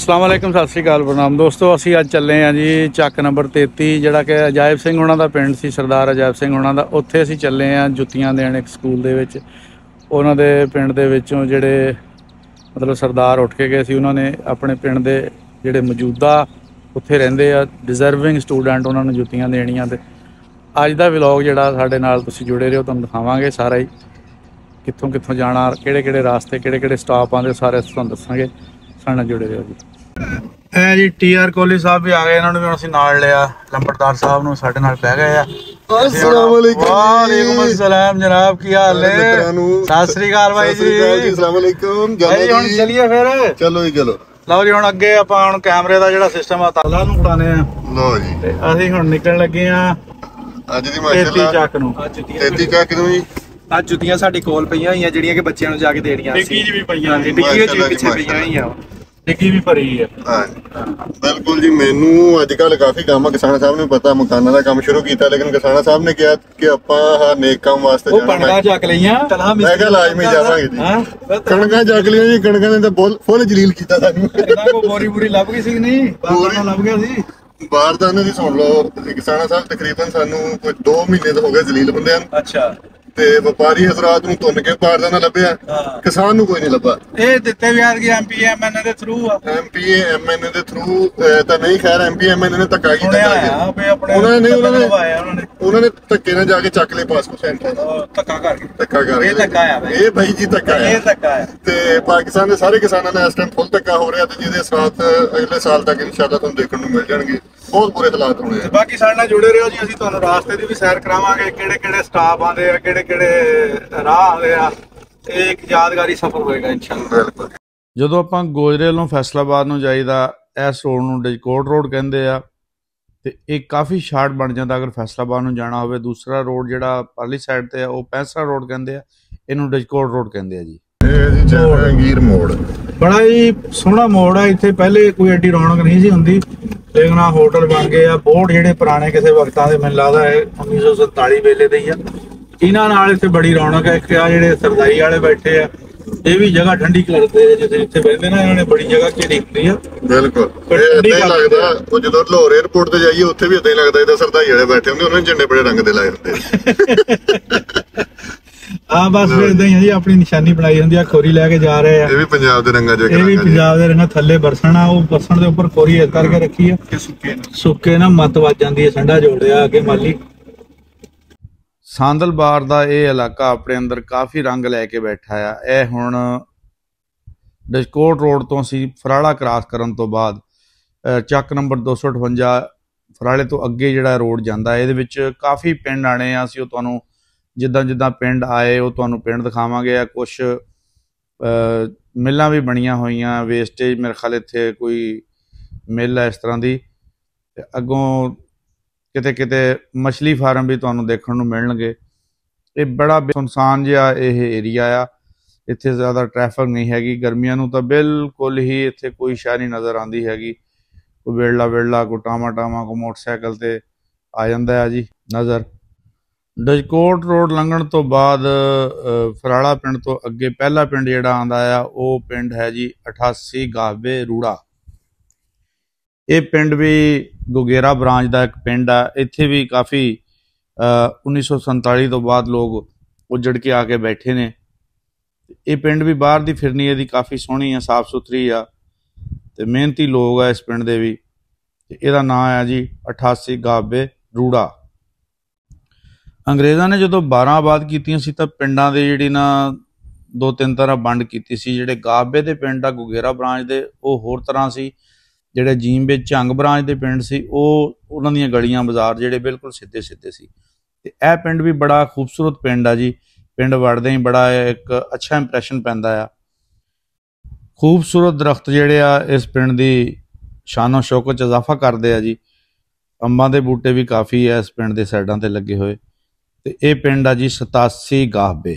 अस्सलाम वालेकुम, सत श्री अकाल, प्रणाम दोस्तों। असी अज चले हैं जी ਚੱਕ नंबर 33 ਜਿਹੜਾ ਕਿ ਅਜਾਇਬ ਸਿੰਘ ਉਹਨਾਂ ਦਾ ਪਿੰਡ ਸੀ, ਸਰਦਾਰ ਅਜਾਇਬ ਸਿੰਘ ਉਹਨਾਂ ਦਾ। ਉੱਥੇ ਅਸੀਂ ਚੱਲੇ ਹਾਂ ਜੁੱਤੀਆਂ ਦੇਣ ਇੱਕ ਸਕੂਲ ਦੇ ਵਿੱਚ। ਉਹਨਾਂ ਦੇ ਪਿੰਡ ਦੇ ਵਿੱਚੋਂ ਜਿਹੜੇ ਮਤਲਬ ਸਰਦਾਰ ਉੱਠ ਕੇ ਗਏ ਸੀ, ਉਹਨਾਂ ਨੇ ਆਪਣੇ ਪਿੰਡ ਦੇ ਜਿਹੜੇ ਮੌਜੂਦਾ ਉੱਥੇ ਰਹਿੰਦੇ ਆ ਡਿਜ਼ਰਵਿੰਗ ਸਟੂਡੈਂਟ, ਉਹਨਾਂ ਨੂੰ ਜੁੱਤੀਆਂ ਦੇਣੀਆਂ। ਤੇ ਅੱਜ ਦਾ ਵਲੌਗ ਜਿਹੜਾ ਸਾਡੇ ਨਾਲ ਤੁਸੀਂ ਜੁੜੇ ਰਹੋ, ਤੁਹਾਨੂੰ ਦਿਖਾਵਾਂਗੇ ਸਾਰਾ ਹੀ, ਕਿੱਥੋਂ ਕਿੱਥੋਂ ਜਾਣਾ, ਕਿਹੜੇ ਕਿਹੜੇ ਰਾਸਤੇ, ਕਿਹੜੇ ਕਿਹੜੇ ਸਟਾਪ ਆਉਂਦੇ, ਸਾਰੇ ਤੁਹਾਨੂੰ ਦੱਸਾਂਗੇ। ਸਾਡੇ ਨਾਲ ਜੁੜੇ ਰਹੋ ਜੀ। ਇਹ ਜੀ TR ਕੋਹਲੀ ਸਾਹਿਬ ਵੀ ਆ ਗਏ, ਇਹਨਾਂ ਨੂੰ ਵੀ ਹੁਣ ਅਸੀਂ ਨਾਲ ਲਿਆ। ਲੰਬੜਦਾਰ ਸਾਹਿਬ ਨੂੰ ਸਾਡੇ ਨਾਲ ਬਹਿ ਗਏ ਆ। ਵਾਲੇਕੁਮ अस्सलाम जनाब, की हाल है? सत श्री अकाल भाई जी। अस्सलाम वालेकुम। ਹੁਣ ਚੱਲੀਏ ਫਿਰ। ਚਲੋ ਜੀ ਚਲੋ। ਲਓ ਜੀ, ਹੁਣ ਅੱਗੇ ਆਪਾਂ ਹੁਣ ਕੈਮਰੇ ਦਾ ਜਿਹੜਾ ਸਿਸਟਮ ਆ ਤਾਲਾ ਨੂੰ ਫੜਾਣੇ ਆ। ਲਓ ਜੀ, ਤੇ ਅਸੀਂ ਹੁਣ ਨਿਕਲਣ ਲੱਗੇ ਆ ਅੱਜ ਦੀ ਮਾਸ਼ਾਅੱਲਾ 33 ਚੱਕ ਨੂੰ। 33 ਚੱਕ ਨੂੰ ਜੀ। ਅੱਜ ਜੁੱਤੀਆਂ ਸਾਡੇ ਕੋਲ ਪਈਆਂ ਹੋਈਆਂ ਜਿਹੜੀਆਂ ਕਿ ਬੱਚਿਆਂ ਨੂੰ ਜਾ ਕੇ ਦੇਣੀਆਂ ਸੀ। ਡਿੱਗੀ ਜੀ ਵੀ ਪਈਆਂ ਨੇ, ਡਿੱਗੀ ਵਿੱਚ ਵੀ ਪਿੱਛੇ ਪਈਆਂ ਹੋਈਆਂ, ਡਿੱਗੀ ਵੀ ਭਰੀ ਹੈ। ਹਾਂ ਬਿਲਕੁਲ ਜੀ। ਮੈਨੂੰ ਅੱਜ ਕੱਲ ਕਾਫੀ ਕੰਮ ਆ, ਕਿਸਾਨ ਸਾਹਿਬ ਨੂੰ ਪਤਾ ਮਕਾਨਾਂ ਦਾ ਕੰਮ ਸ਼ੁਰੂ ਕੀਤਾ, ਲੇਕਿਨ ਕਿਸਾਨ ਸਾਹਿਬ ਨੇ ਕਿਹਾ ਕਿ ਆਪਾਂ ਨੇਕ ਕੰਮ ਵਾਸਤੇ ਉਹ ਕਣਕਾਂ ਚੱਕ ਲਈਆਂ। ਮੈਂ ਕਿਹਾ ਲਾਜ਼ਮੀ ਜਾਵਾਂਗੇ ਜੀ। ਕਣਕਾਂ ਚੱਕ ਲਈਆਂ ਜੀ, ਕਣਕਾਂ ਨੇ ਤਾਂ ਫੁੱਲ ਜਲੀਲ ਕੀਤਾ ਸਾਨੂੰ। ਇਹਨਾਂ ਕੋ ਬੋਰੀ ਬੂਰੀ ਲੱਭ ਗਈ ਸੀ? ਨਹੀਂ, ਬਾਹਰ ਲੱਭ ਗਿਆ ਸੀ। ਬਾਰਦਾਨੇ ਦੀ ਸੁਣ ਲਓ, ਕਿਸਾਨ ਸਾਹਿਬ ਤਕਰੀਬਨ ਸਾਨੂੰ ਕੋਈ 2 ਮਹੀਨੇ ਤੋਂ ਹੋ ਗਏ ਜਲੀਲ ਬੰਦਿਆਂ ਨੂੰ। ਅੱਛਾ। ਤੇ ਵਪਾਰੀ ਹਜ਼ਰਾਤ ਨੂੰ ਤੁੰਨ ਕੇ ਬਾਰਦਾਨਾ ਲੱਭਿਆ, ਕਿਸਾਨ ਨੂੰ ਕੋਈ ਨਹੀਂ ਲੱਭਾ। ਇਹ ਦਿੱਤੇ ਵੀ ਐਤਕੀ MPMN ਦੇ ਥਰੂ ਆ। MPMN ਦੇ ਥਰੂ ਤਾਂ ਨਹੀਂ, ਖੈਰ MPMN ਨੇ ਧੱਕਾ ਕੀਤਾ। ਉਹਨਾਂ ਨੇ ਧੱਕੇ ਨਾਲ ਜਾ ਕੇ ਚੱਕ ਲਏ ਪਾਸਪੋਰਟ ਸੈਂਟਰ। ਧੱਕਾ ਕਰਕੇ ਇਹ ਧੱਕਾ ਆ, ਇਹ ਬਾਈ ਜੀ ਧੱਕਾ ਆ। ਤੇ ਪਾਕਿਸਤਾਨ ਦੇ ਸਾਰੇ ਕਿਸਾਨਾਂ ਨੇ ਇਸ ਟਾਈਮ ਫੁੱਲ ਧੱਕਾ ਹੋ ਰਿਹਾ, ਤੇ ਜਿਹਦੇ ਸਾਥ ਅਗਲੇ ਸਾਲ ਤੱਕ ਇਨਸ਼ਾਅੱਲਾ ਤੁਹਾਨੂੰ ਦੇਖਣ ਨੂੰ ਮਿਲ ਜਾਣਗੇ। ਬਹੁਤ ਬੁਰੇ ਹਾਲਾਤ ਹੋਣੇ ਆ। ਬਾਕੀ ਸਾਡੇ ਨਾਲ ਜੁੜੇ ਰਹੋ ਜੀ, ਅਸੀਂ ਤੁਹਾਨੂੰ ਰਾਸਤੇ ਦੀ ਵੀ ਸੈਰ ਕਰਾਵਾਂਗੇ, ਕਿਹੜੇ ਕਿਹੜੇ ਸਟਾਪ ਆਉਂਦੇ ਆ, ਕਿਹੜੇ ਕਿਹੜੇ ਰਾਹ ਆਉਂਦੇ ਆ। ਇਹ ਇੱਕ ਯਾਦਗਾਰੀ ਸਫ਼ਰ ਹੋਏਗਾ ਇਨਸ਼ਾਅੱਲਾ। ਬਿਲਕੁਲ। ਜਦੋਂ ਆਪਾਂ ਗੋਜਰੇ ਵੱਲੋਂ ਫੈਸਲਾਬਾਦ ਨੂੰ ਜਾਈਦਾ, ਇਸ ਰੋਡ ਨੂੰ ਡਿਜਕੋਟ ਰੋਡ ਕਹਿੰਦੇ ਆ। ਤੇ ਇਹ ਕਾਫੀ ਸ਼ਾਰਟ ਬਣ ਜਾਂਦਾ ਅਗਰ ਫੈਸਲਾਬਾਦ ਨੂੰ ਜਾਣਾ ਹੋਵੇ। ਦੂਸਰਾ ਰੋਡ ਜਿਹੜਾ ਪਰਲੀ ਸਾਈਡ ਤੇ ਆ ਉਹ ਪੈਂਸਰਾ ਰੋਡ ਕਹਿੰਦੇ ਆ, ਇਹਨੂੰ ਡਿਜਕੋਟ ਰੋਡ ਕਹਿੰਦੇ ਆ ਜੀ। ਇਹ ਜੀ ਜਹਾਂਗੀਰ ਮੋੜ ਬੜਾ ਹੀ ਸੋਹਣਾ ਮੋੜ ਆ। ਇੱਥੇ ਪਹਿਲੇ ਕੋਈ ਐਡੀ ਰੌਣਕ ਨਹੀਂ ਸੀ ਹੁੰਦੀ, ਲੇਕਿਨ ਆ ਹੋਟਲ ਬਣ ਗਏ ਆ। ਬੋਰਡ ਜਿਹੜੇ ਪੁਰਾਣੇ ਕਿਸੇ ਵਕਤਾਂ ਦੇ, ਮੈਨੂੰ ਲੱਗਦਾ ਇਹ 1947 ਵੇਲੇ ਦੇ ਹੀ ਆ। ਇਹਨਾਂ ਨਾਲ ਇੱਥੇ ਬੜੀ ਰੌਣਕ ਹੈ। ਇੱਕ ਆ ਜਿਹੜੇ ਸਰਦਾਈ ਵਾਲੇ ਬੈਠੇ ਆ, ਇਹ ਵੀ ਜਗ੍ਹਾ ਠੰਡੀ ਕਰਦੇ ਆ। ਜਿੱਥੇ ਜਿੱਥੇ ਬੈਠਦੇ ਨਾ, ਇਹਨਾਂ ਨੇ ਬੜੀ ਜਗ੍ਹਾ ਘੇਰੀ ਹੁੰਦੀ ਆ। ਬਿਲਕੁਲ ਏਦਾਂ ਹੀ ਲੱਗਦਾ। ਉਹ ਜਦੋਂ ਲਾਹੌਰ 에ਅਰਪੋਰਟ ਤੇ ਜਾਈਏ, ਉੱਥੇ ਵੀ ਏਦਾਂ ਹੀ ਲੱਗਦਾ ਇਹਦਾ ਸਰਦਾਈ ਵਾਲੇ ਬੈਠੇ ਹੁੰਦੇ, ਉਹਨਾਂ ਨੇ ਝੰਡੇ ਬੜੇ ਰੰਗ ਦੇ ਲਾਏ ਹੁੰਦੇ। ਹਾਂ ਬਸ ਫਿਰ ਏਦਾਂ ਹੀ ਆ ਜੀ, ਆਪਣੀ ਨਿਸ਼ਾਨੀ ਬਣਾਈ ਹੁੰਦੀ ਆ। ਖੋਰੀ ਲੈ ਕੇ ਜਾ ਰਹੇ ਆ। ਇਹ ਵੀ ਪੰਜਾਬ ਦੇ ਰੰਗਾਂ ਚ, ਇਹ ਵੀ ਪੰਜਾਬ ਦੇ ਰੰਗਾਂ। ਥੱਲੇ ਬਰਸਣਾ, ਉਹ ਬਰਸਣ ਦੇ ਉੱਪਰ ਖੋਰੀ ਇਸ ਕਰਕੇ ਰੱਖੀ ਆ, ਸੁੱਕੇ ਨਾ ਮੱਤ ਵੱਜ ਜਾਂਦੀ ਹੈ। ਠੰਡਾ ਜੋੜਿਆ ਅੱਗੇ ਮਾਲੀ। ਸਾਂਦਲਬਾਰ ਦਾ ਇਹ ਇਲਾਕਾ ਆਪਣੇ ਅੰਦਰ ਕਾਫੀ ਰੰਗ ਲੈ ਕੇ ਬੈਠਾ ਆ। ਇਹ ਹੁਣ ਡਿਜਕੋਟ ਰੋਡ ਤੋਂ ਅਸੀਂ ਫਰਾਲਾ ਕ੍ਰਾਸ ਕਰਨ ਤੋਂ ਬਾਅਦ ਚੱਕ ਨੰਬਰ 258 ਫਰਾਲੇ ਤੋਂ ਅੱਗੇ ਜਿਹੜਾ ਰੋਡ ਜਾਂਦਾ, ਇਹਦੇ ਵਿੱਚ ਕਾਫੀ ਪਿੰਡ ਆਣੇ ਆ। ਅਸੀਂ ਉਹ ਤੁਹਾਨੂੰ ਜਿੱਦਾਂ ਜਿੱਦਾਂ ਪਿੰਡ ਆਏ ਉਹ ਤੁਹਾਨੂੰ ਪਿੰਡ ਦਿਖਾਵਾਂਗੇ। ਆ ਕੁਛ ਮਿੱਲਾਂ ਵੀ ਬਣੀਆਂ ਹੋਈਆਂ, ਵੇਸਟੇਜ ਮੇਰੇ ਖਿਆਲ ਇੱਥੇ ਕੋਈ ਮਿੱਲ ਹੈ ਇਸ ਤਰ੍ਹਾਂ ਦੀ। ਅੱਗੋਂ ਕਿਤੇ ਕਿਤੇ ਮਛਲੀ ਫਾਰਮ ਵੀ ਤੁਹਾਨੂੰ ਦੇਖਣ ਨੂੰ ਮਿਲਣਗੇ। ਇਹ ਬੜਾ ਸੁਨਸਾਨ ਜਿਹਾ ਇਹ ਏਰੀਆ ਆ। ਇੱਥੇ ਜ਼ਿਆਦਾ ਟ੍ਰੈਫਿਕ ਨਹੀਂ ਹੈਗੀ। ਗਰਮੀਆਂ ਨੂੰ ਤਾਂ ਬਿਲਕੁਲ ਹੀ ਇੱਥੇ ਕੋਈ ਸ਼ੈ ਨਹੀਂ ਨਜ਼ਰ ਆਉਂਦੀ ਹੈਗੀ। ਕੋਈ ਵੇਲਾ ਕੋਈ ਟਾਵਾਂ ਕੋਈ ਮੋਟਰਸਾਈਕਲ ਤੇ ਆ ਜਾਂਦਾ ਹੈ ਜੀ ਨਜ਼ਰ। ਡਿਜਕੋਟ ਰੋਡ ਲੰਘਣ ਤੋਂ ਬਾਅਦ ਫਰਾਲਾ ਪਿੰਡ ਤੋਂ ਅੱਗੇ ਪਹਿਲਾ ਪਿੰਡ ਜਿਹੜਾ ਆਉਂਦਾ ਆ, ਉਹ ਪਿੰਡ ਹੈ ਜੀ 88 ਗਾਹਵੇ ਰੂੜਾ। ਇਹ ਪਿੰਡ ਵੀ ਗੁਗੇਰਾ ਬ੍ਰਾਂਚ ਦਾ ਇੱਕ ਪਿੰਡ ਆ। ਇੱਥੇ ਵੀ ਕਾਫੀ 1947 ਤੋਂ ਬਾਅਦ ਲੋਕ ਉੱਜੜ ਕੇ ਆ ਕੇ ਬੈਠੇ ਨੇ। ਇਹ ਪਿੰਡ ਵੀ ਬਾਹਰ ਦੀ ਫਿਰਨੀ ਇਹਦੀ ਕਾਫੀ ਸੋਹਣੀ ਆ, ਸਾਫ ਸੁਥਰੀ ਆ, ਤੇ ਮਿਹਨਤੀ ਲੋਕ ਆ ਇਸ ਪਿੰਡ ਦੇ ਵੀ। ਇਹਦਾ ਨਾਂ ਆ ਜੀ 88 ਗਾਹਵੇ ਰੂੜਾ। ਅੰਗਰੇਜ਼ਾਂ ਨੇ ਜਦੋਂ 12 ਆਬਾਦ ਕੀਤੀਆਂ ਸੀ ਤਾਂ ਪਿੰਡਾਂ ਦੇ ਜਿਹੜੀ ਨਾ 2-3 ਤਰ੍ਹਾਂ ਵੰਡ ਕੀਤੀ ਸੀ। ਜਿਹੜੇ ਗਾਹਵੇ ਦੇ ਪਿੰਡ ਆ ਗੁਗੇਰਾ ਬ੍ਰਾਂਚ ਦੇ, ਉਹ ਹੋਰ ਤਰ੍ਹਾਂ ਸੀ। ਜਿਹੜੇ ਜੀਮ ਵਿੱਚ ਝੰਗ ਬ੍ਰਾਂਚ ਦੇ ਪਿੰਡ ਸੀ, ਉਹਨਾਂ ਦੀਆਂ ਗਲੀਆਂ ਬਾਜ਼ਾਰ ਜਿਹੜੇ ਬਿਲਕੁਲ ਸਿੱਧੇ ਸਿੱਧੇ ਸੀ। ਤੇ ਇਹ ਪਿੰਡ ਵੀ ਬੜਾ ਖੂਬਸੂਰਤ ਪਿੰਡ ਆ ਜੀ। ਪਿੰਡ ਵੜਦੇ ਹੀ ਬੜਾ ਇੱਕ ਅੱਛਾ ਇੰਪ੍ਰੈਸ਼ਨ ਪੈਂਦਾ ਆ। ਖੂਬਸੂਰਤ ਦਰਖਤ ਜਿਹੜੇ ਆ ਇਸ ਪਿੰਡ ਦੀ ਸ਼ਾਨੋ ਸ਼ੌਕਤ 'ਚ ਇਜ਼ਾਫਾ ਕਰਦੇ ਆ ਜੀ। ਅੰਬਾਂ ਦੇ ਬੂਟੇ ਵੀ ਕਾਫੀ ਆ ਇਸ ਪਿੰਡ ਦੇ ਸਾਈਡਾਂ ਤੇ ਲੱਗੇ ਹੋਏ। ਤੇ ਇਹ ਪਿੰਡ ਆ ਜੀ 87 ਗਾਹਵੇ।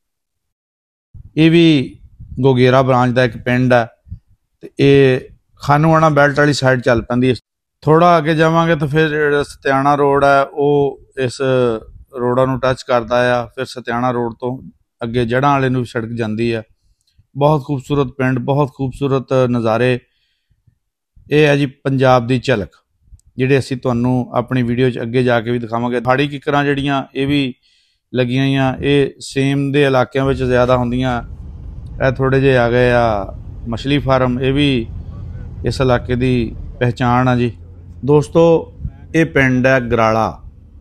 ਇਹ ਵੀ ਗੋਗੇਰਾ ਬ੍ਰਾਂਚ ਦਾ ਇੱਕ ਪਿੰਡ ਆ। ਤੇ ਇਹ ਖਾਨੂਆਣਾ ਬੈਲਟ ਵਾਲੀ ਸਾਈਡ ਚੱਲ ਪੈਂਦੀ ਹੈ। ਥੋੜਾ ਅੱਗੇ ਜਾਵਾਂਗੇ ਤਾਂ ਫਿਰ ਜਿਹੜਾ ਸਤਿਆਣਾ ਰੋਡ ਹੈ ਉਹ ਇਸ ਰੋਡਾਂ ਨੂੰ ਟੱਚ ਕਰਦਾ ਆ। ਫਿਰ ਸਤਿਆਣਾ ਰੋਡ ਤੋਂ ਅੱਗੇ ਜੜ੍ਹਾਂ ਵਾਲੇ ਨੂੰ ਸੜਕ ਜਾਂਦੀ ਆ। ਬਹੁਤ ਖੂਬਸੂਰਤ ਪਿੰਡ, ਬਹੁਤ ਖੂਬਸੂਰਤ ਨਜ਼ਾਰੇ ਇਹ ਹੈ ਜੀ ਪੰਜਾਬ ਦੀ ਝਲਕ, ਜਿਹੜੇ ਅਸੀਂ ਤੁਹਾਨੂੰ ਆਪਣੀ ਵੀਡੀਓ 'ਚ ਅੱਗੇ ਜਾ ਕੇ ਵੀ ਦਿਖਾਵਾਂਗੇ। ਪਹਾੜੀ ਕਿੱਕਰਾਂ ਜਿਹੜੀਆਂ ਇਹ ਵੀ ਲੱਗੀਆਂ ਹੋਈਆਂ, ਇਹ ਸੇਮ ਦੇ ਇਲਾਕਿਆਂ ਵਿੱਚ ਜ਼ਿਆਦਾ ਹੁੰਦੀਆਂ। ਇਹ ਥੋੜ੍ਹੇ ਜਿਹੇ ਆ ਗਏ ਆ ਮਛਲੀ ਫਾਰਮ, ਇਹ ਵੀ ਇਸ ਇਲਾਕੇ ਦੀ ਪਹਿਚਾਣ ਆ ਜੀ। ਦੋਸਤੋ, ਇਹ ਪਿੰਡ ਹੈ ਗਰਾਲਾ,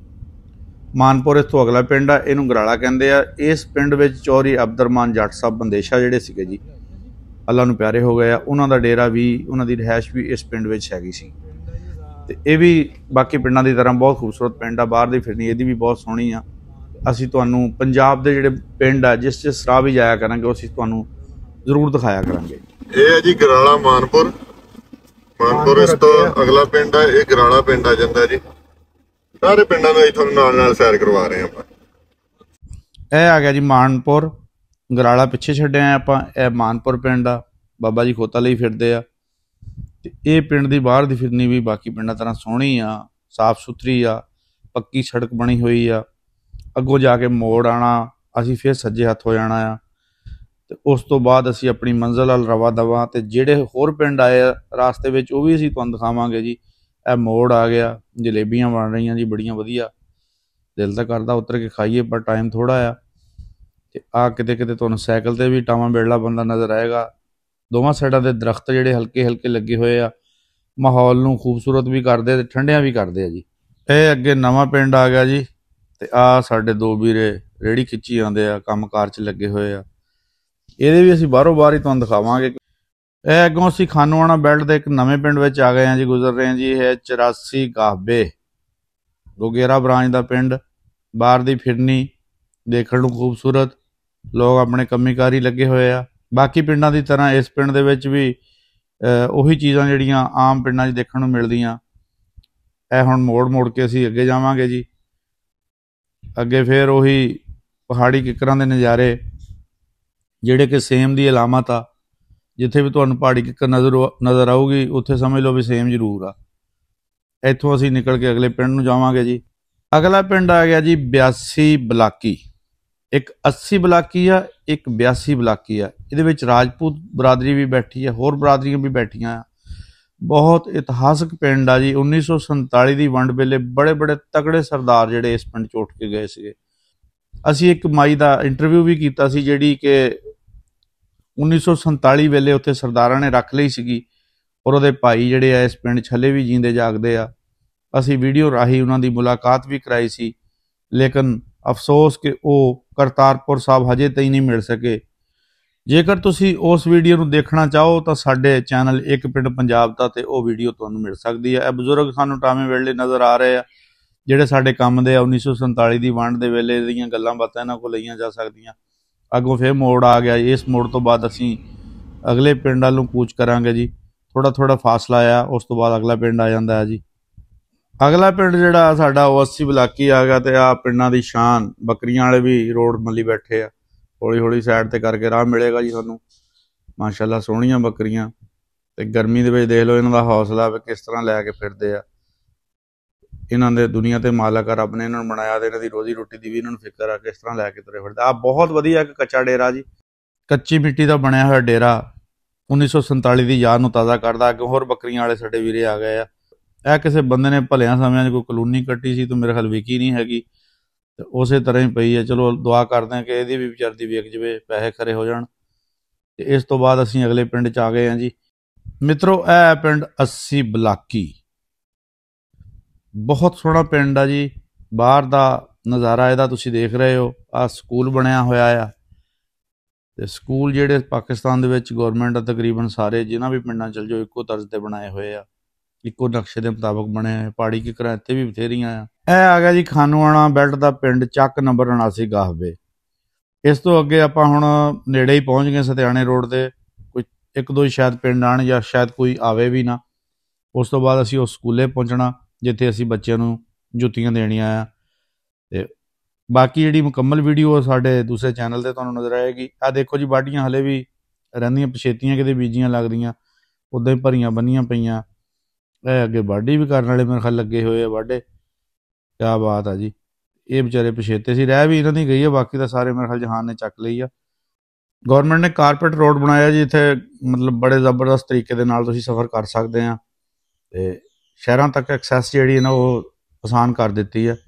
ਮਾਨਪੁਰ ਇੱਥੋਂ ਅਗਲਾ ਪਿੰਡ ਆ, ਇਹਨੂੰ ਗਰਾਲਾ ਕਹਿੰਦੇ ਆ। ਇਸ ਪਿੰਡ ਵਿੱਚ ਚੌਧਰੀ ਅਬਦੁਰਰਹਿਮਾਨ ਜੱਟ ਸਾਹਿਬ ਬੰਦੇਸ਼ਾ ਜਿਹੜੇ ਸੀਗੇ ਜੀ, ਅੱਲਾ ਨੂੰ ਪਿਆਰੇ ਹੋ ਗਏ ਆ, ਉਹਨਾਂ ਦਾ ਡੇਰਾ ਵੀ, ਉਹਨਾਂ ਦੀ ਰਿਹਾਇਸ਼ ਵੀ ਇਸ ਪਿੰਡ ਵਿੱਚ ਹੈਗੀ ਸੀ। ਤੇ ਇਹ ਵੀ ਬਾਕੀ ਪਿੰਡਾਂ ਦੀ ਤਰ੍ਹਾਂ ਬਹੁਤ ਖੂਬਸੂਰਤ ਪਿੰਡ ਆ, ਬਾਹਰ ਦੀ ਫਿਰਨੀ ਇਹਦੀ ਵੀ ਬਹੁਤ ਸੋਹਣੀ ਆ। ਅਸੀਂ ਤੁਹਾਨੂੰ ਪੰਜਾਬ ਦੇ ਜਿਹੜੇ ਪਿੰਡ ਆ ਜਿਸ 'ਚ ਸਰਾਹ ਵੀ ਜਾਇਆ ਕਰਾਂਗੇ, ਉਹ ਅਸੀਂ ਤੁਹਾਨੂੰ ਜ਼ਰੂਰ ਦਿਖਾਇਆ ਕਰਾਂਗੇ। ਇਹ ਹੈ ਜੀ ਗਰਾਲਾ ਮਾਨਪੁਰ ਇਸ ਤੋਂ ਅਗਲਾ ਪਿੰਡ ਆ, ਇਹ ਗਰਾਲਾ ਪਿੰਡ ਆ ਜਾਂਦਾ ਜੀ। ਸਾਰੇ ਪਿੰਡਾਂ ਨੂੰ ਤੁਹਾਨੂੰ ਨਾਲ ਨਾਲ ਸੈਰ ਕਰਵਾ ਰਹੇ ਆਪਾਂ। ਇਹ ਆ ਗਿਆ ਜੀ ਮਾਨਪੁਰ, ਗਰਾਲਾ ਪਿੱਛੇ ਛੱਡਿਆ ਆਪਾਂ। ਇਹ ਮਾਨਪੁਰ ਪਿੰਡ ਆ, ਬਾਬਾ ਜੀ ਖੋਤਾ ਲਈ ਫਿਰਦੇ ਆ। ਤੇ ਇਹ ਪਿੰਡ ਦੀ ਬਾਹਰ ਦੀ ਫਿਰਨੀ ਵੀ ਬਾਕੀ ਪਿੰਡਾਂ ਤਰ੍ਹਾਂ ਸੋਹਣੀ ਆ, ਸਾਫ਼ ਸੁਥਰੀ ਆ, ਪੱਕੀ ਸੜਕ ਬਣੀ ਹੋਈ ਆ। ਅੱਗੋਂ ਜਾ ਕੇ ਮੋੜ ਆਉਣਾ, ਅਸੀਂ ਫਿਰ ਸੱਜੇ ਹੱਥ ਹੋ ਜਾਣਾ ਆ, ਤੇ ਉਸ ਤੋਂ ਬਾਅਦ ਅਸੀਂ ਆਪਣੀ ਮੰਜ਼ਿਲ ਵੱਲ ਰਵਾ ਦਵਾ। ਤੇ ਜਿਹੜੇ ਹੋਰ ਪਿੰਡ ਆਏ ਆ ਰਾਸਤੇ ਵਿੱਚ, ਉਹ ਵੀ ਅਸੀਂ ਤੁਹਾਨੂੰ ਦਿਖਾਵਾਂਗੇ ਜੀ। ਇਹ ਮੋੜ ਆ ਗਿਆ, ਜਲੇਬੀਆਂ ਬਣ ਰਹੀਆਂ ਜੀ ਬੜੀਆਂ ਵਧੀਆ, ਦਿਲ ਤਾਂ ਕਰਦਾ ਉਤਰ ਕੇ ਖਾਈਏ, ਪਰ ਟਾਈਮ ਥੋੜ੍ਹਾ ਆ। ਤੇ ਆ ਕਿਤੇ ਕਿਤੇ ਤੁਹਾਨੂੰ ਸਾਈਕਲ 'ਤੇ ਵੀ ਟਾਵਾਂ ਬੇੜਲਾ ਬੰਦਾ ਨਜ਼ਰ ਆਏਗਾ। ਦੋਵਾਂ ਸਾਈਡਾਂ ਦੇ ਦਰਖਤ ਜਿਹੜੇ ਹਲਕੇ ਹਲਕੇ ਲੱਗੇ ਹੋਏ ਆ, ਮਾਹੌਲ ਨੂੰ ਖੂਬਸੂਰਤ ਵੀ ਕਰਦੇ ਤੇ ਠੰਡਿਆਂ ਵੀ ਕਰਦੇ ਆ ਜੀ। ਇਹ ਅੱਗੇ ਨਵਾਂ ਪਿੰਡ ਆ ਗਿਆ ਜੀ। ਤੇ ਆ ਸਾਡੇ ਦੋ ਵੀਰੇ ਰੇਹੜੀ ਖਿੱਚੀ ਆਉਂਦੇ ਆ, ਕੰਮਕਾਰ 'ਚ ਲੱਗੇ ਹੋਏ ਆ। ਇਹਦੇ ਵੀ ਅਸੀਂ ਬਾਹਰੋਂ ਬਾਹਰ ਹੀ ਤੁਹਾਨੂੰ ਦਿਖਾਵਾਂਗੇ। ਇਹ ਅੱਗੋਂ ਅਸੀਂ ਖਾਨੂਆਣਾ ਬੈਲਟ ਦੇ ਇੱਕ ਨਵੇਂ ਪਿੰਡ ਵਿੱਚ ਆ ਗਏ ਹਾਂ ਜੀ, ਗੁਜ਼ਰ ਰਹੇ ਹਾਂ ਜੀ। ਇਹ 84 ਗਾਹਬੇ ਗੋਗੇਰਾ ਬ੍ਰਾਂਚ ਦਾ ਪਿੰਡ, ਬਾਹਰ ਦੀ ਫਿਰਨੀ ਦੇਖਣ ਨੂੰ ਖੂਬਸੂਰਤ, ਲੋਕ ਆਪਣੇ ਕੰਮੀਕਾਰੀ ਲੱਗੇ ਹੋਏ ਆ। ਬਾਕੀ ਪਿੰਡਾਂ ਦੀ ਤਰ੍ਹਾਂ ਇਸ ਪਿੰਡ ਦੇ ਵਿੱਚ ਵੀ ਉਹੀ ਚੀਜ਼ਾਂ ਜਿਹੜੀਆਂ ਆਮ ਪਿੰਡਾਂ 'ਚ ਦੇਖਣ ਨੂੰ ਮਿਲਦੀਆਂ। ਇਹ ਹੁਣ ਮੋੜ ਮੋੜ ਕੇ ਅਸੀਂ ਅੱਗੇ ਜਾਵਾਂਗੇ ਜੀ। ਅੱਗੇ ਫਿਰ ਉਹੀ ਪਹਾੜੀ ਕਿੱਕਰਾਂ ਦੇ ਨਜ਼ਾਰੇ, ਜਿਹੜੇ ਕਿ ਸੇਮ ਦੀ ਅਲਾਮਤ ਆ। ਜਿੱਥੇ ਵੀ ਤੁਹਾਨੂੰ ਪਹਾੜੀ ਕਿੱਕਰ ਨਜ਼ਰ ਆਊਗੀ, ਉੱਥੇ ਸਮਝ ਲਓ ਵੀ ਸੇਮ ਜ਼ਰੂਰ ਆ। ਇੱਥੋਂ ਅਸੀਂ ਨਿਕਲ ਕੇ ਅਗਲੇ ਪਿੰਡ ਨੂੰ ਜਾਵਾਂਗੇ ਜੀ। ਅਗਲਾ ਪਿੰਡ ਆ ਗਿਆ ਜੀ 82 ਬਲਾਕੀ। ਇੱਕ 80 ਬਲਾਕੀ ਆ, ਇੱਕ 82 ਬਲਾਕੀ ਆ। ਇਹਦੇ ਵਿੱਚ ਰਾਜਪੂਤ ਬਰਾਦਰੀ ਵੀ ਬੈਠੀ ਆ, ਹੋਰ ਬਰਾਦਰੀਆਂ ਵੀ ਬੈਠੀਆਂ ਆ। ਬਹੁਤ ਇਤਿਹਾਸਕ ਪਿੰਡ ਆ ਜੀ। 1947 ਦੀ ਵੰਡ ਵੇਲੇ ਬੜੇ ਬੜੇ ਤਕੜੇ ਸਰਦਾਰ ਜਿਹੜੇ ਇਸ ਪਿੰਡ 'ਚ ਉੱਠ ਕੇ ਗਏ ਸੀਗੇ। ਅਸੀਂ ਇੱਕ ਮਾਈ ਦਾ ਇੰਟਰਵਿਊ ਵੀ ਕੀਤਾ ਸੀ, ਜਿਹੜੀ ਕਿ 1947 ਵੇਲੇ ਉੱਥੇ ਸਰਦਾਰਾਂ ਨੇ ਰੱਖ ਲਈ ਸੀਗੀ, ਔਰ ਉਹਦੇ ਭਾਈ ਜਿਹੜੇ ਆ ਇਸ ਪਿੰਡ 'ਚ ਹਲੇ ਵੀ ਜੀਂਦੇ ਜਾਗਦੇ ਆ। ਅਸੀਂ ਵੀਡੀਓ ਰਾਹੀਂ ਉਹਨਾਂ ਦੀ ਮੁਲਾਕਾਤ ਵੀ ਕਰਾਈ ਸੀ, ਲੇਕਿਨ ਅਫਸੋਸ ਕਿ ਉਹ ਕਰਤਾਰਪੁਰ ਸਾਹਿਬ ਹਜੇ ਤਾਈਂ ਨਹੀਂ ਮਿਲ ਸਕੇ। ਜੇਕਰ ਤੁਸੀਂ ਉਸ ਵੀਡੀਓ ਨੂੰ ਦੇਖਣਾ ਚਾਹੋ ਤਾਂ ਸਾਡੇ ਚੈਨਲ ਇੱਕ ਪਿੰਡ ਪੰਜਾਬ ਦਾ ਤੇ ਉਹ ਵੀਡੀਓ ਤੁਹਾਨੂੰ ਮਿਲ ਸਕਦੀ ਹੈ। ਇਹ ਬਜ਼ੁਰਗ ਸਾਨੂੰ ਟਾਵੇਂ ਵੇਲੇ ਨਜ਼ਰ ਆ ਰਹੇ ਆ, ਜਿਹੜੇ ਸਾਡੇ ਕੰਮ ਦੇ ਆ। 1947 ਦੀ ਵੰਡ ਦੇ ਵੇਲੇ ਦੀਆਂ ਗੱਲਾਂ ਬਾਤਾਂ ਇਹਨਾਂ ਕੋਲ ਲਈਆਂ ਜਾ ਸਕਦੀਆਂ। ਅੱਗੋਂ ਫਿਰ ਮੋੜ ਆ ਗਿਆ। ਇਸ ਮੋੜ ਤੋਂ ਬਾਅਦ ਅਸੀਂ ਅਗਲੇ ਪਿੰਡ ਵੱਲ ਨੂੰ ਕੂਚ ਕਰਾਂਗੇ ਜੀ। ਥੋੜਾ ਥੋੜਾ ਫਾਸਲਾ ਆ, ਉਸ ਤੋਂ ਬਾਅਦ ਅਗਲਾ ਪਿੰਡ ਆ ਜਾਂਦਾ ਹੈ ਜੀ। ਅਗਲਾ ਪਿੰਡ ਜਿਹੜਾ ਸਾਡਾ ਉਹ 80 ਬਲਾਕੀ ਆ ਗਿਆ। ਤੇ ਆ ਪਿੰਡਾਂ ਦੀ ਸ਼ਾਨ, ਬੱਕਰੀਆਂ ਵਾਲੇ ਵੀ ਰੋਡ ਮੱਲੀ ਬੈਠੇ ਆ। ਹੌਲੀ ਹੌਲੀ ਸਾਈਡ ਤੇ ਕਰਕੇ ਰਾਹ ਮਿਲੇਗਾ ਜੀ ਤੁਹਾਨੂੰ। ਮਾਸ਼ਾਅੱਲਾ ਸੋਹਣੀਆਂ ਬੱਕਰੀਆਂ। ਤੇ ਗਰਮੀ ਦੇ ਵਿੱਚ ਦੇਖ ਲਓ ਇਹਨਾਂ ਦਾ ਹੌਸਲਾ ਵੀ ਕਿਸ ਤਰ੍ਹਾਂ ਲੈ ਕੇ ਫਿਰਦੇ ਆ। ਇਹਨਾਂ ਦੇ ਦੁਨੀਆ ਤੇ ਮਾਲਕ ਆ, ਰੱਬ ਨੇ ਇਹਨਾਂ ਨੂੰ ਬਣਾਇਆ, ਤੇ ਇਹਨਾਂ ਦੀ ਰੋਜ਼ੀ ਰੋਟੀ ਦੀ ਵੀ ਇਹਨਾਂ ਨੂੰ ਫਿਕਰ ਆ, ਕਿਸ ਤਰ੍ਹਾਂ ਲੈ ਕੇ ਤੁਰੇ ਫਿਰਦੇ ਆ। ਬਹੁਤ ਵਧੀਆ ਇੱਕ ਕੱਚਾ ਡੇਰਾ ਜੀ, ਕੱਚੀ ਮਿੱਟੀ ਦਾ ਬਣਿਆ ਹੋਇਆ ਡੇਰਾ, 1947 ਦੀ ਯਾਦ ਨੂੰ ਤਾਜ਼ਾ ਕਰਦਾ। ਅੱਗੇ ਹੋਰ ਬੱਕਰੀਆਂ ਵਾਲੇ ਸਾਡੇ ਵੀਰੇ ਆ ਗਏ ਆ। ਇਹ ਕਿਸੇ ਬੰਦੇ ਨੇ ਭਲਿਆਂ ਸਮਿਆਂ 'ਚ ਕੋਈ ਕਲੋਨੀ ਕੱਟੀ ਸੀ, ਤੂੰ ਮੇਰੇ ਖਿਆਲ ਵਿਕੀ ਨਹੀਂ ਹੈਗੀ, ਤੇ ਉਸੇ ਤਰ੍ਹਾਂ ਹੀ ਪਈ ਹੈ। ਚਲੋ ਦੁਆ ਕਰਦੇ ਹਾਂ ਕਿ ਇਹਦੀ ਵੀ ਵਿਚਾਰ ਦੀ ਵਿਕ ਜਵੇ, ਪੈਸੇ ਖਰੇ ਹੋ ਜਾਣ। ਤੇ ਇਸ ਤੋਂ ਬਾਅਦ ਅਸੀਂ ਅਗਲੇ ਪਿੰਡ 'ਚ ਆ ਗਏ ਹਾਂ ਜੀ ਮਿੱਤਰੋ। ਇਹ ਪਿੰਡ 80 ਬਲਾਕੀ, ਬਹੁਤ ਸੋਹਣਾ ਪਿੰਡ ਆ ਜੀ। ਬਾਹਰ ਦਾ ਨਜ਼ਾਰਾ ਇਹਦਾ ਤੁਸੀਂ ਦੇਖ ਰਹੇ ਹੋ। ਆਹ ਸਕੂਲ ਬਣਿਆ ਹੋਇਆ ਆ, ਤੇ ਸਕੂਲ ਜਿਹੜੇ ਪਾਕਿਸਤਾਨ ਦੇ ਵਿੱਚ ਗੌਰਮੈਂਟ ਆ ਤਕਰੀਬਨ ਸਾਰੇ, ਜਿਨ੍ਹਾਂ ਵੀ ਪਿੰਡਾਂ ਚਲ ਜਾਓ, ਇੱਕੋ ਤਰਜ਼ ਤੇ ਬਣਾਏ ਹੋਏ ਆ, ਇੱਕੋ ਨਕਸ਼ੇ ਦੇ ਮੁਤਾਬਕ ਬਣੇ ਹੋਏ। ਪਹਾੜੀ ਕਿੱਕਰਾਂ ਇੱਥੇ ਵੀ ਬਥੇਰੀਆਂ ਆ। ਇਹ ਆ ਗਿਆ ਜੀ ਖਾਨੂਆਣਾ ਬੈਲਟ ਦਾ ਪਿੰਡ, ਚੱਕ ਨੰਬਰ 79 ਗਾਹਬੇ। ਇਸ ਤੋਂ ਅੱਗੇ ਆਪਾਂ ਹੁਣ ਨੇੜੇ ਹੀ ਪਹੁੰਚ ਗਏ ਸਤਿਆਣੇ ਰੋਡ ਦੇ। ਕੋਈ ਇੱਕ ਦੋ ਹੀ ਸ਼ਾਇਦ ਪਿੰਡ ਆਣ, ਜਾਂ ਸ਼ਾਇਦ ਕੋਈ ਆਵੇ ਵੀ ਨਾ। ਉਸ ਤੋਂ ਬਾਅਦ ਅਸੀਂ ਉਸ ਸਕੂਲੇ ਪਹੁੰਚਣਾ ਜਿੱਥੇ ਅਸੀਂ ਬੱਚਿਆਂ ਨੂੰ ਜੁੱਤੀਆਂ ਦੇਣੀਆਂ ਆ। ਤੇ ਬਾਕੀ ਜਿਹੜੀ ਮੁਕੰਮਲ ਵੀਡੀਓ ਸਾਡੇ ਦੂਸਰੇ ਚੈਨਲ ਤੇ ਤੁਹਾਨੂੰ ਨਜ਼ਰ ਆਏਗੀ। ਆਹ ਦੇਖੋ ਜੀ, ਵਾਢੀਆਂ ਹਲੇ ਵੀ ਰਹਿੰਦੀਆਂ, ਪਛੇਤੀਆਂ ਕਿਤੇ ਬੀਜੀਆਂ ਲੱਗਦੀਆਂ, ਉੱਦਾਂ ਹੀ ਭਰੀਆਂ ਬੰਨੀਆਂ ਪਈਆਂ। ਇਹ ਅੱਗੇ ਵਾਢੀ ਵੀ ਕਰਨ ਵਾਲੇ ਮੇਰੇ ਖਿਆਲ ਲੱਗੇ ਹੋਏ ਆ ਵਾਢੇ। ਕਿਆ ਬਾਤ ਆ ਜੀ। ਇਹ ਵਿਚਾਰੇ ਪਛੇਤੇ ਸੀ, ਰਹਿ ਵੀ ਇਹਨਾਂ ਦੀ ਗਈ ਆ, ਬਾਕੀ ਤਾਂ ਸਾਰੇ ਮੇਰੇ ਖਿਆਲ ਜਹਾਨ ਨੇ ਚੱਕ ਲਈ ਆ। ਗੌਰਮੈਂਟ ਨੇ ਕਾਰਪੇਟ ਰੋਡ ਬਣਾਇਆ ਜੀ ਇੱਥੇ, ਮਤਲਬ ਬੜੇ ਜ਼ਬਰਦਸਤ ਤਰੀਕੇ ਦੇ ਨਾਲ ਤੁਸੀਂ ਸਫ਼ਰ ਕਰ ਸਕਦੇ ਆ। ਤੇ ਸ਼ਹਿਰਾਂ ਤੱਕ ਐਕਸੈਸ ਜਿਹੜੀ ਹੈ ਨਾ ਉਹ ਆਸਾਨ ਕਰ ਦਿੱਤੀ ਹੈ।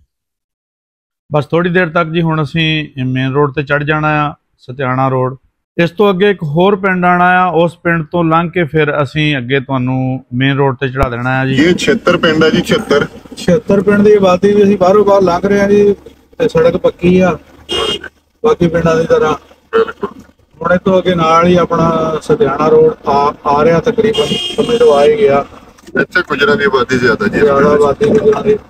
ਬਸ ਥੋੜੀ ਦੇਰ ਤੱਕ ਜੀ ਹੁਣ ਅਸੀਂ ਮੇਨ ਰੋਡ ਤੇ ਚੜ ਜਾਣਾ ਆ, ਸਤਿਆਣਾ ਰੋਡ। ਇਸ ਤੋਂ ਅੱਗੇ ਇੱਕ ਹੋਰ ਪਿੰਡ ਆਣਾ ਆ, ਉਸ ਪਿੰਡ ਤੋਂ ਲੰਘ ਕੇ ਫਿਰ ਅਸੀਂ ਅੱਗੇ ਤੁਹਾਨੂੰ ਮੇਨ ਰੋਡ ਤੇ ਚੜਾ ਦੇਣਾ ਆ ਜੀ। ਇਹ 76 ਪਿੰਡ ਹੈ ਜੀ। 76 ਪਿੰਡ ਦੀ ਆਬਾਦੀ ਵੀ ਅਸੀਂ ਬਾਹਰੋਂ ਬਾਹਰ ਲੰਘ ਰਹੇ ਹਾਂ ਜੀ, ਤੇ ਸੜਕ ਪੱਕੀ ਆ ਬਾਕੀ ਪਿੰਡਾਂ ਦੀ ਤਰ੍ਹਾਂ। ਹੁਣ ਇਹ ਤੋਂ ਅੱਗੇ ਨਾਲ ਹੀ ਆਪਣਾ ਸਤਿਆਣਾ ਰੋਡ ਆ ਰਿਹਾ, ਤਕਰੀਬਨ ਸਮੇਂ ਤੋਂ ਆ ਹੀ ਗਿਆ। ਇੱਥੇ ਗੁਜਰਾਂ ਦੀ ਆਬਾਦੀ ਜ਼ਿਆਦਾ ਜੀ। ਜ਼ਿਆਦਾ ਆਬਾਦੀ ਗੁਜਰਾਂ ਦੀ।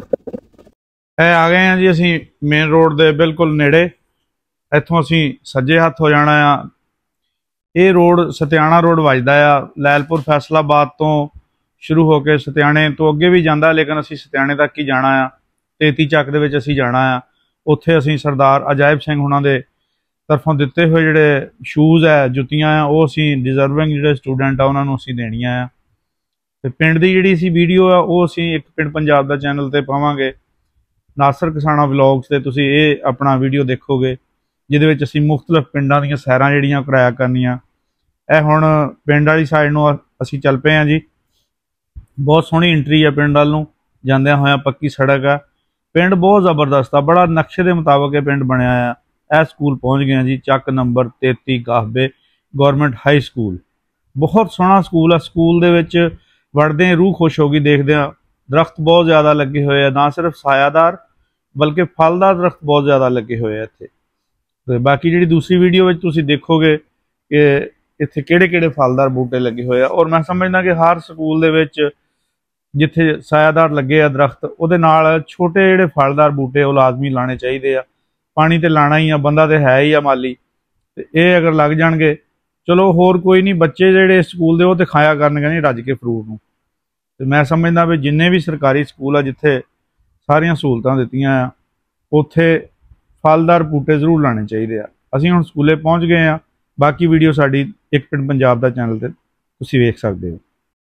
ਇਹ ਆ ਗਏ ਆ ਜੀ ਅਸੀਂ ਮੇਨ ਰੋਡ ਦੇ ਬਿਲਕੁਲ ਨੇੜੇ। ਇੱਥੋਂ ਅਸੀਂ ਸੱਜੇ ਹੱਥ ਹੋ ਜਾਣਾ ਆ। ਇਹ ਰੋਡ ਸਤਿਆਣਾ ਰੋਡ ਵੱਜਦਾ ਆ, ਲੈਲਪੁਰ ਫੈਸਲਾਬਾਦ ਤੋਂ ਸ਼ੁਰੂ ਹੋ ਕੇ ਸਤਿਆਣੇ ਤੋਂ ਅੱਗੇ ਵੀ ਜਾਂਦਾ, ਲੇਕਿਨ ਅਸੀਂ ਸਤਿਆਣੇ ਤੱਕ ਹੀ ਜਾਣਾ ਆ। 33 ਚੱਕ ਦੇ ਵਿੱਚ ਅਸੀਂ ਜਾਣਾ ਆ। ਉੱਥੇ ਅਸੀਂ ਸਰਦਾਰ ਅਜਾਇਬ ਸਿੰਘ ਹੁਣਾਂ ਦੇ ਤਰਫੋਂ ਦਿੱਤੇ ਹੋਏ ਜਿਹੜੇ ਸ਼ੂਜ਼ ਹੈ, ਜੁੱਤੀਆਂ ਆ, ਉਹ ਅਸੀਂ ਡਿਜ਼ਰਵਿੰਗ ਜਿਹੜੇ ਸਟੂਡੈਂਟ ਆ ਉਹਨਾਂ ਨੂੰ ਅਸੀਂ ਦੇਣੀਆਂ ਆ। ਤੇ ਪਿੰਡ ਦੀ ਜਿਹੜੀ ਅਸੀਂ ਵੀਡੀਓ ਆ ਉਹ ਅਸੀਂ ਇੱਕ ਪਿੰਡ ਪੰਜਾਬ ਦਾ ਚੈਨਲ ਤੇ ਪਾਵਾਂਗੇ, ਨਾਸਰ ਕਿਸਾਨਾ ਵਲੌਗਸ ਤੇ। ਤੁਸੀਂ ਇਹ ਆਪਣਾ ਵੀਡੀਓ ਦੇਖੋਗੇ ਜਿਹਦੇ ਵਿੱਚ ਅਸੀਂ ਮੁਖਤਲਿਫ ਪਿੰਡਾਂ ਦੀਆਂ ਸੈਰਾਂ ਜਿਹੜੀਆਂ ਕਰਾਇਆ ਕਰਨੀਆਂ। ਇਹ ਹੁਣ ਪਿੰਡ ਵਾਲੀ ਸਾਈਡ ਨੂੰ ਅਸੀਂ ਚੱਲ ਪਏ ਹਾਂ ਜੀ। ਬਹੁਤ ਸੋਹਣੀ ਐਂਟਰੀ ਆ ਪਿੰਡ ਵੱਲ ਨੂੰ ਜਾਂਦਿਆਂ ਹੋਇਆਂ, ਪੱਕੀ ਸੜਕ ਆ। ਪਿੰਡ ਬਹੁਤ ਜ਼ਬਰਦਸਤ ਆ, ਬੜਾ ਨਕਸ਼ੇ ਦੇ ਮੁਤਾਬਕ ਇਹ ਪਿੰਡ ਬਣਿਆ ਆ। ਇਹ ਸਕੂਲ ਪਹੁੰਚ ਗਏ ਜੀ, ਚੱਕ number 33 Gahbe government high school. ਬਹੁਤ ਸੋਹਣਾ ਸਕੂਲ ਆ। ਸਕੂਲ ਦੇ ਵਿੱਚ ਵੜਦੇ ਰੂਹ ਖੁਸ਼ ਹੋ ਗਈ ਦੇਖਦਿਆਂ। ਦਰਖਤ ਬਹੁਤ ਜ਼ਿਆਦਾ ਲੱਗੇ ਹੋਏ ਆ, ਨਾ ਸਿਰਫ ਸਾਇਆਦਾਰ ਬਲਕਿ ਫਲਦਾਰ ਦਰਖਤ ਬਹੁਤ ਜ਼ਿਆਦਾ ਲੱਗੇ ਹੋਏ ਆ ਇੱਥੇ। ਤੇ ਬਾਕੀ ਜਿਹੜੀ ਦੂਸਰੀ ਵੀਡੀਓ ਵਿੱਚ ਤੁਸੀਂ ਦੇਖੋਗੇ ਕਿ ਇੱਥੇ ਕਿਹੜੇ ਕਿਹੜੇ ਫਲਦਾਰ ਬੂਟੇ ਲੱਗੇ ਹੋਏ ਆ। ਔਰ ਮੈਂ ਸਮਝਦਾ ਕਿ ਹਰ ਸਕੂਲ ਦੇ ਵਿੱਚ ਜਿੱਥੇ ਸਾਇਆਦਾਰ ਲੱਗੇ ਆ ਦਰਖਤ, ਉਹਦੇ ਨਾਲ ਛੋਟੇ ਜਿਹੜੇ ਫਲਦਾਰ ਬੂਟੇ ਉਹ ਲਾਜ਼ਮੀ ਲਾਣੇ ਚਾਹੀਦੇ ਆ। ਪਾਣੀ ਤੇ ਲਾਣਾ ਹੀ ਆ, ਬੰਦਾ ਤੇ ਹੈ ਹੀ ਆ ਮਾਲੀ, ਤੇ ਇਹ ਅਗਰ ਲੱਗ ਜਾਣਗੇ ਚਲੋ ਹੋਰ ਕੋਈ ਨਹੀਂ। ਬੱਚੇ ਜਿਹੜੇ ਸਕੂਲ ਦੇ ਉਹ ਤੇ ਖਾਇਆ ਕਰਨਗੇ ਨਹੀਂ ਰੱਜ ਕੇ ਫਰੂਟ ਨੂੰ। ਤੇ ਮੈਂ ਸਮਝਦਾ ਵੀ ਜਿੰਨੇ ਵੀ ਸਰਕਾਰੀ ਸਕੂਲ ਆ ਜਿੱਥੇ ਸਾਰੀਆਂ ਸਹੂਲਤਾਂ ਦਿੱਤੀਆਂ ਆ, ਉੱਥੇ ਫਲਦਾਰ ਬੂਟੇ ਜ਼ਰੂਰ ਲਾਣੇ ਚਾਹੀਦੇ ਆ। ਅਸੀਂ ਹੁਣ ਸਕੂਲੇ ਪਹੁੰਚ ਗਏ ਆ। ਬਾਕੀ ਵੀਡੀਓ ਸਾਡੀ ਇੱਕ ਪਿੰਡ ਪੰਜਾਬ ਦਾ ਚੈਨਲ ਤੇ ਤੁਸੀਂ ਵੇਖ ਸਕਦੇ ਹੋ।